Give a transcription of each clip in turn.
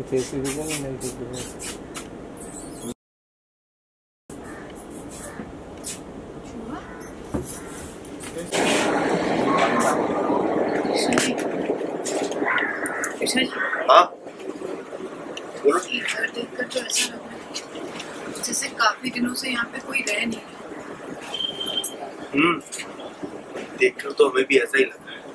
कैसी दिखेगी नहीं दिखेगी। हाँ बोलो। घर देखकर तो ऐसा लग रहा है जैसे काफी दिनों से यहाँ पे कोई रह नहीं रहा। देखकर तो हमें भी ऐसा ही लग रहा है।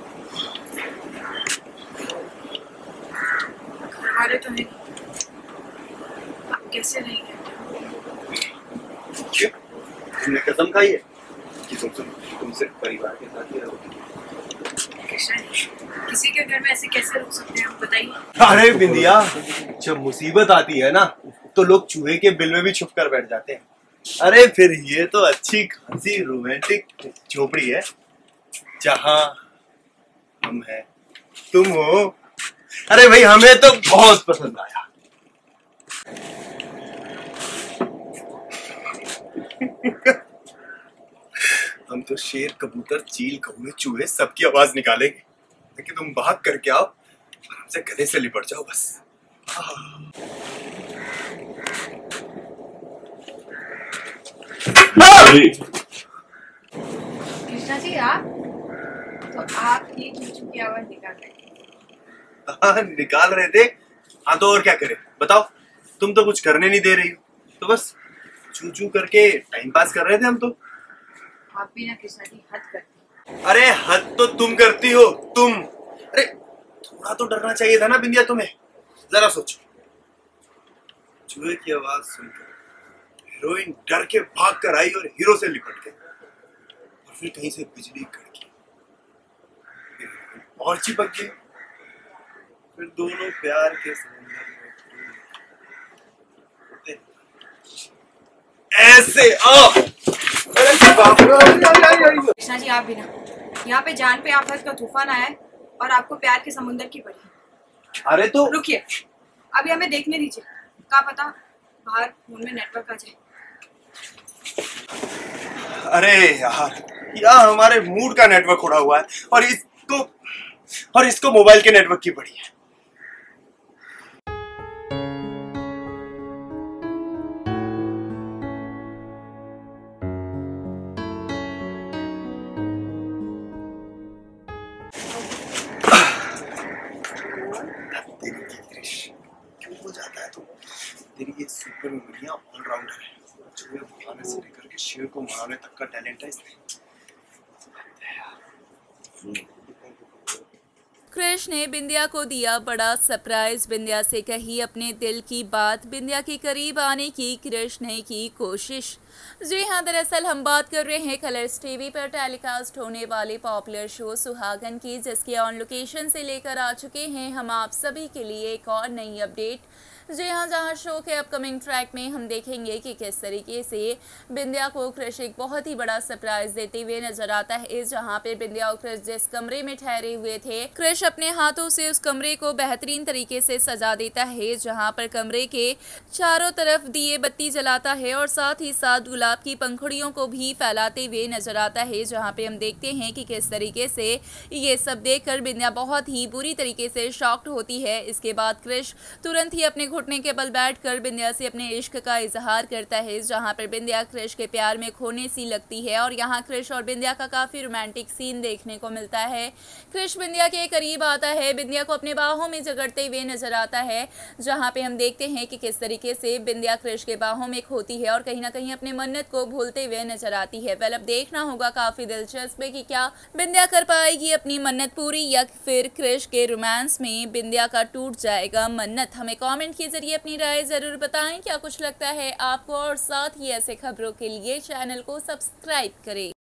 घर वाले तो नहीं, आप कैसे रहेंगे? क्यों? तुमने कसम खाई है कि तुमसे परिवार के साथ ही रहोगे? किसी के घर में ऐसे कैसे रुक सकते हैं आप बताइए। अरे बिंदिया, जब मुसीबत आती है ना तो लोग चूहे के बिल में भी छुप कर बैठ जाते हैं। अरे फिर ये तो अच्छी खासी रोमांटिक झोपड़ी है जहाँ हम हैं, तुम हो। अरे भाई हमें तो बहुत पसंद आया। हम तो शेर, कबूतर, चील, कौवे, चूहे सबकी आवाज निकालेंगे, लेकिन तुम भाग करके आओ, हमसे गले से लिपट जाओ बस। कृष्णा जी आप ये चूचू की आवाज निकाल रहे हैं। निकाल रहे थे। हाँ तो और क्या करें बताओ, तुम तो कुछ करने नहीं दे रही हो, तो बस चू चू करके टाइम पास कर रहे थे हम तो। आप भी ना कृष्णा जी हद करती हैं। अरे हद तो तुम करती हो तुम। अरे थोड़ा तो डरना चाहिए था ना बिंदिया तुम्हें, जरा सोचो। चूहे की आवाज सुनकर हीरोइन डर के भाग कर आई और हीरो से लिपट गई, और फिर कहीं से बिजली कड़की और चिपक गई, फिर दोनों प्यार के समुद्र में ऐसे कृष्णा जी आप भी ना, यहाँ पे जान पे आफत का तूफान आया है और आपको प्यार के समुद्र की पड़ी। अरे तो रुकिए, अभी हमें देखने दीजिए, क्या पता बाहर फोन में नेटवर्क आ जाए। अरे यार हमारे मूड का नेटवर्क उड़ा हुआ है और इसको मोबाइल के नेटवर्क की पड़ी है। क्यों हो जाता है तो तेरी ये सुपर मीडिया ऑलराउंडर है, चूहे भगाने से लेकर के शेर को मारने तक का टैलेंट है इसमें। कृष ने बिंदिया को दिया बड़ा सरप्राइज। बिंदिया से कही अपने दिल की बात, बिंदिया के करीब आने की कृष ने की कोशिश। जी हाँ, दरअसल हम बात कर रहे हैं कलर्स टीवी पर टेलीकास्ट होने वाले पॉपुलर शो सुहागन की, जिसके ऑन लोकेशन से लेकर आ चुके हैं हम आप सभी के लिए एक और नई अपडेट। जी हाँ, जहाँ शो के अपकमिंग ट्रैक में हम देखेंगे कि किस तरीके से बिंदिया को कृष एक बहुत ही बड़ा सरप्राइज देते हुए नजर आता है। जहाँ पे बिंदिया और कृष जिस कमरे में ठहरे हुए थे, कृष अपने हाथों से उस कमरे को बेहतरीन तरीके से सजा देता है, जहाँ पर कमरे के चारों तरफ दिए बत्ती जलाता है और साथ ही साथ गुलाब की पंखुड़ियों को भी फैलाते हुए नजर आता है। जहाँ पे हम देखते हैं कि किस तरीके से ये सब देखकर बिंदिया बहुत ही बुरी तरीके से शॉक्ड होती है। इसके बाद कृष तुरंत ही अपने घुटने के बल बैठकर बिंदिया से अपने इश्क का इजहार करता है, जहां पर बिंदिया कृष के प्यार में खोने सी लगती है और यहां कृष और बिंदिया का काफी रोमांटिक सीन देखने को मिलता है। कृष बिंदिया के करीब आता है, बिंदिया को अपने बाहों में जकड़ते हुए नजर आता है, जहां पे हम देखते हैं कि किस तरीके से बिंदिया कृष के बाहों में खोती है और कहीं ना कहीं अपने मन्नत को भूलते हुए नजर आती है। वेल अब देखना होगा काफी दिलचस्प है कि क्या बिंदिया कर पाएगी अपनी मन्नत पूरी या फिर कृष के रोमांस में बिंदिया का टूट जाएगा मन्नत। हमें कमेंट के जरिए अपनी राय जरूर बताएं क्या कुछ लगता है आपको, और साथ ही ऐसे खबरों के लिए चैनल को सब्सक्राइब करें।